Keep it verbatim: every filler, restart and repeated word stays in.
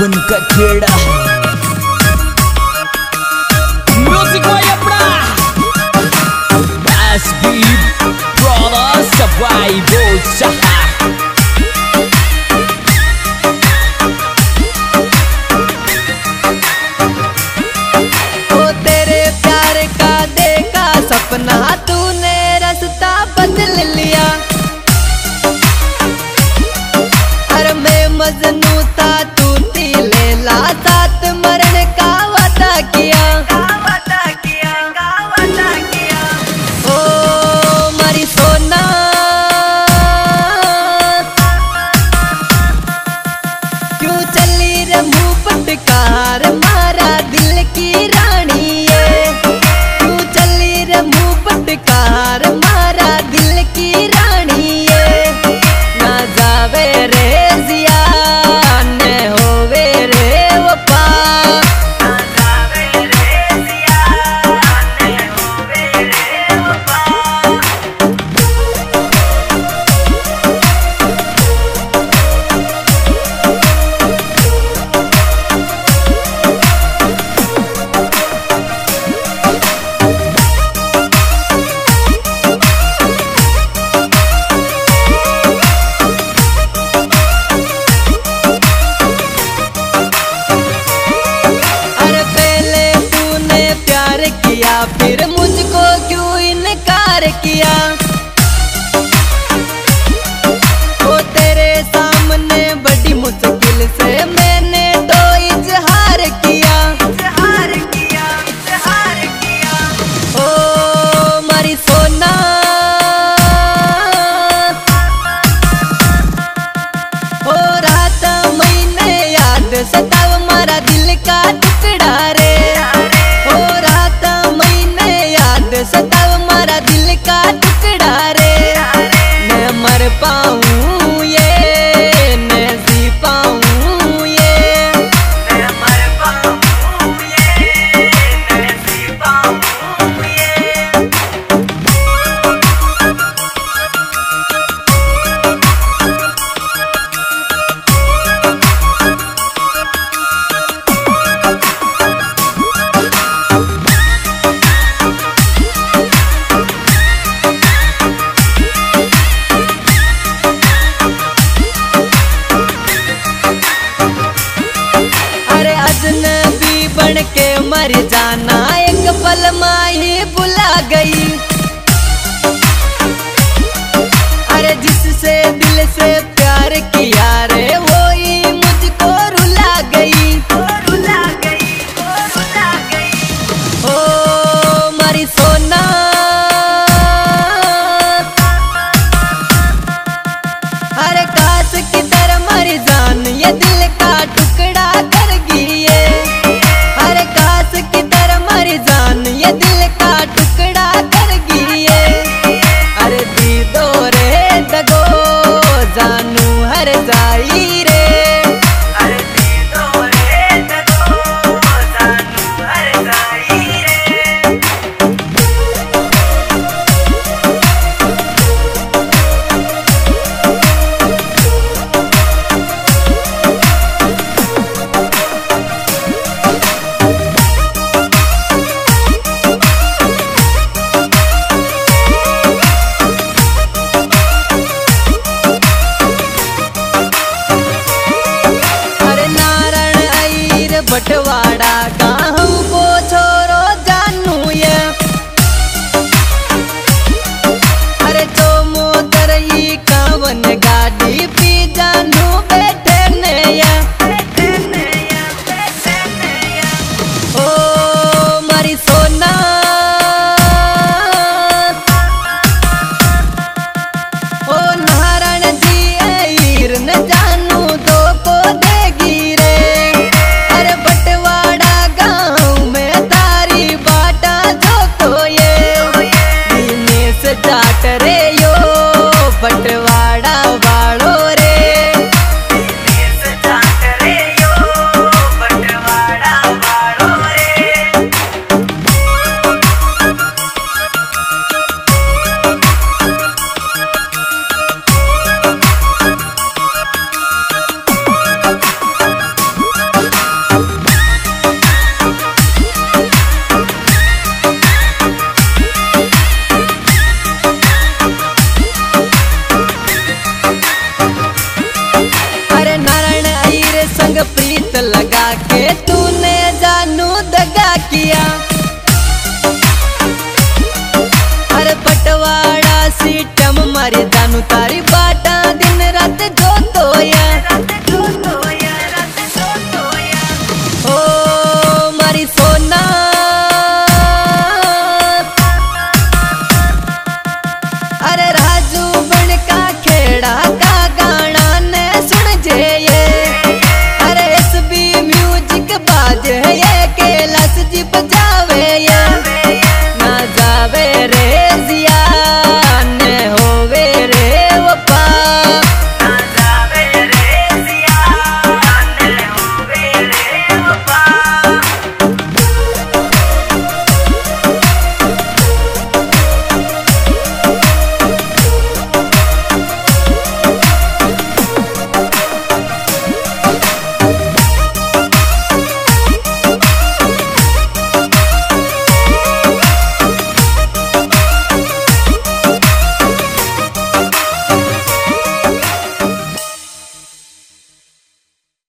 बन का खेड़ा म्यूजिक में अपना एसबी ब्रदर्स सफाई बोल सहा सपना तूने रास्ता बदल लिया। अरे मैं मजनू था तू थी लैला, साथ मरने का वादा किया वादा किया वादा किया। ओ मारी सोना क्यों चली रे मुंह पटकार, मारा दिल की रानी पटकार, मारा दिल की रानी ये ना जावे रे जिया ने होवे रे वफा, ना जावे रे जिया ने होवे रे वफा। फिर मुझको क्यों इनकार किया, ओ तेरे सामने बड़ी मुश्किल से मैंने तो इजहार किया इजहार किया इजहार किया। ओ मारी सोना ओ रात महीने याद सताव, मारा दिल का टुकड़ा रे सताव, मारा दिल का टुकड़ा रे। मैं मर पाऊँ ये मैं जी पाऊँ ये, मैं मर पाऊँ ये मैं जी पाऊँ ये। बन के मर जाना एक पल माही बुला गई। अरे जिससे दिल से प्यार किया